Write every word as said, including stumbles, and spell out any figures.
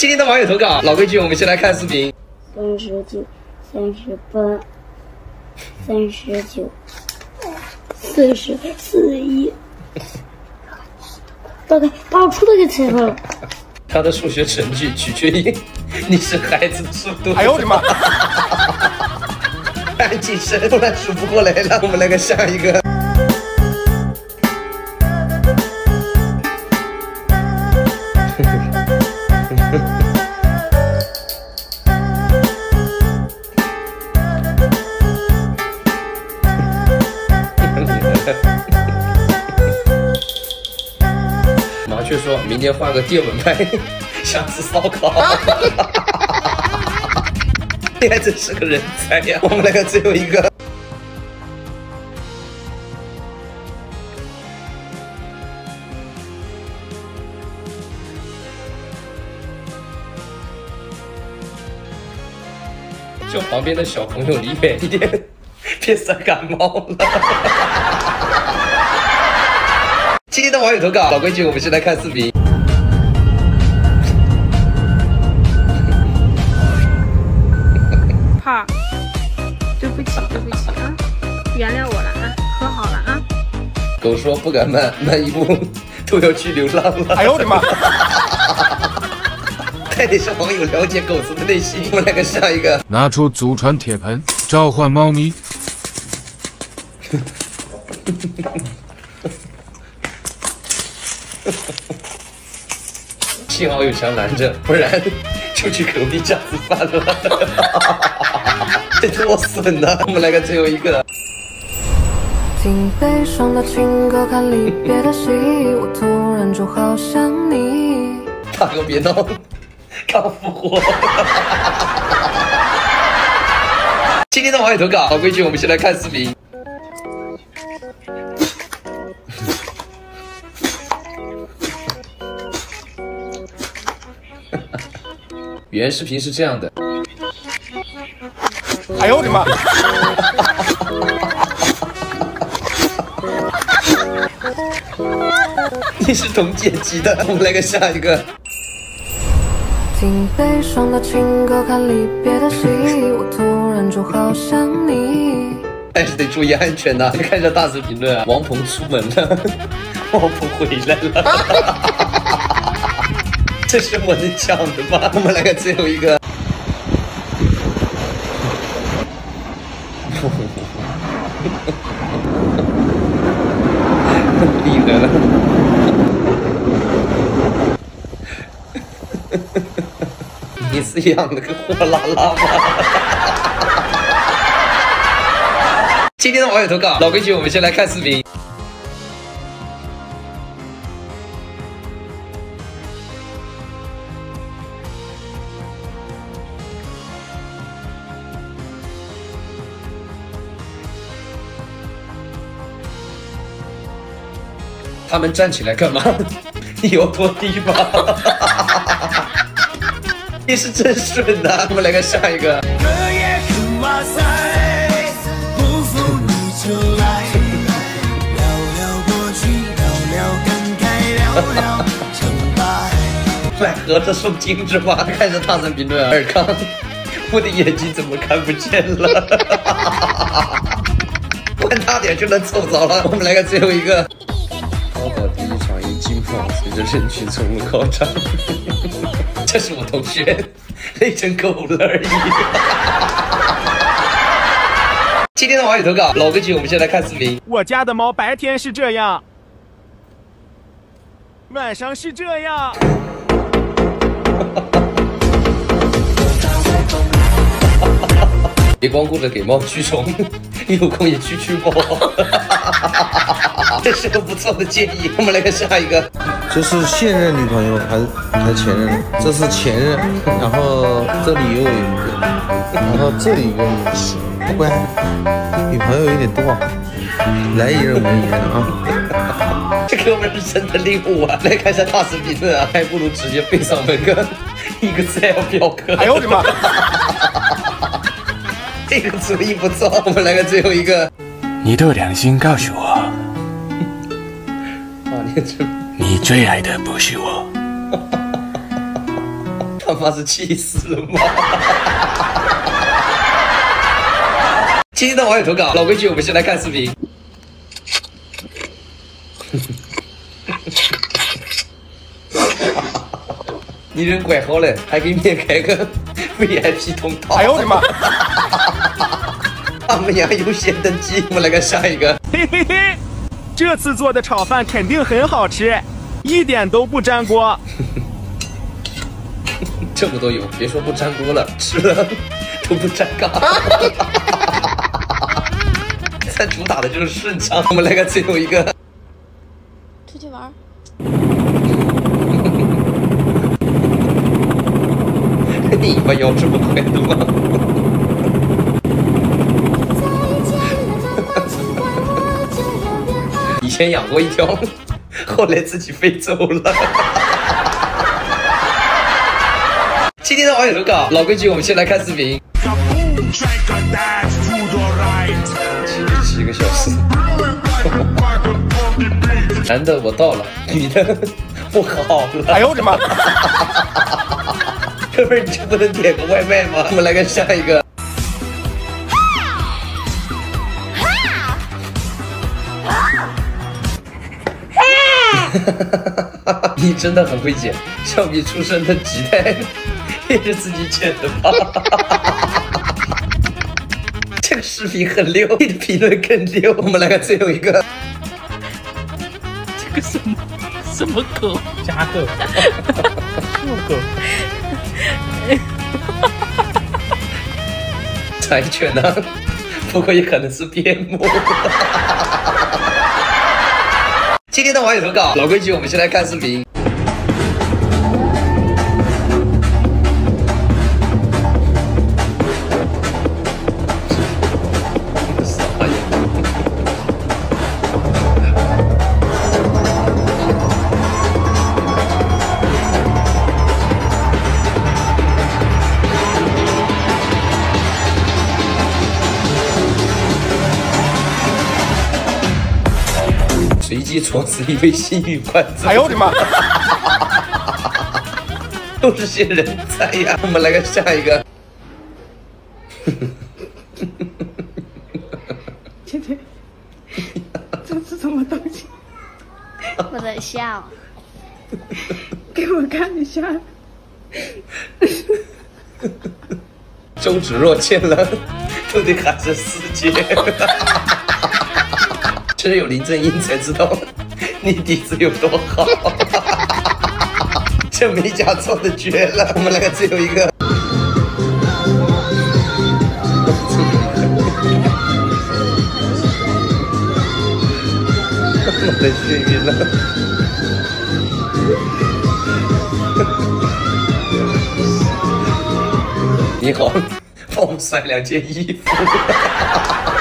今天的网友投稿，老规矩，我们先来看视频。 三十九，三十八，三十九，四十四亿，大概报出这个词了。 他的数学成绩取决于你是孩子的速度。 哎呦我的妈！ 赶紧生，不然数不过来了。我们来看下一个。麻雀说明天换个电蚊拍，想吃烧烤。你还真是个人才呀！我们来看最后一个。就旁边的小朋友离远一点，别生感冒了。今天的网友投稿，老规矩，我们先来看视频。 哈，对不起，对不起啊，原谅我了啊，和好了啊。 狗说不敢慢，慢一步都要去流浪了。 哎呦我的妈！ 还得是网友了解狗子的内心。我们来看下一个。 拿出祖传铁盆，召唤猫咪。 幸好有墙拦着，不然就去隔壁家吃饭了。这多损呐！我们来看最后一个。 听悲伤的情歌，看离别的戏，我突然就好想你。 大哥别闹，刚复活。今天的网友投稿，老规矩，我们先来看视频。原视频是这样的。 哎呦我的妈！ 你是懂剪辑的，我们来看下一个。 听悲伤的情歌，看离别的戏，我突然就好想你。 但是得注意安全呐！看一下大神评论啊，王鹏出门了，王鹏回来了。这是我能讲的吗？我们来看最后一个。厉害了！你是养了个货拉拉吗？今天的网友投稿，老规矩，我们先来看视频。他们站起来干嘛？你有拖地吗？你是真顺呐！我们来看下一个。买盒子送金是吧？看着大神评论，尔康，我的眼睛怎么看不见了？换大点就能凑着了。我们来看最后一个。高考第一场以金榜随着人群冲入考场，这是我同学，累成狗了而已。今天的网友投稿，老规矩，我们先来看视频。 我家的猫白天是这样，晚上是这样。 别光顾着给猫驱虫，有空也驱驱猫。这是个不错的建议。我们来看下一个。 这是现任女朋友还是还是前任？这是前任，然后这里又有一个，然后这里一个也是。乖，女朋友有点多，来一人文一人啊。 这哥们是真的领悟啊！来看一下大视频啊，还不如直接背上那个一个 Excel 表格。 哎呦我的妈！ 这个主意不错。我们来看最后一个。 你的良心告诉我， 啊，你这你最爱的不是我。 他他妈是气死了吗？今天的网友投稿，老规矩，我们先来看视频。你人怪好嘞，还给你开个 V I P 通道。 哎呦我的妈！ 他们家优先登记，我们来看下一个。 嘿嘿嘿，这次做的炒饭肯定很好吃，一点都不粘锅。 这么多油，别说不粘锅了，吃了都不粘嘎。咱主打的就是顺畅。我们来看最后一个。 出去玩。 你妈腰这么快的吗？以前养过一条，后来自己飞走了。今天的网友投稿，老规矩，我们先来看视频。七十七个小时。男的我到了，女的我好了。 哎呦我的妈！ 哥们儿，你就不能点个外卖吗？我们来看下一个。你真的很会剪，小米出生的脐带也是自己剪的吧？这个视频很溜，你的评论更溜。我们来看最后一个。 这个什么什么狗？ 加狗。酷狗。 柴犬呢？不过也可能是边牧。今天的网友投稿，老规矩，我们先来看视频。随机戳死一位幸运观众！ 哎呦我的妈！ 都是些人才呀！我们来看下一个。 姐姐，这是什么东西？ 我在笑。 给我看一下。 周芷若见了都得喊声师姐。只有林正英才知道你底子有多好。这美甲做的绝了。我们来看最后一个。我的眩晕了。你好，帮我们晒两件衣服。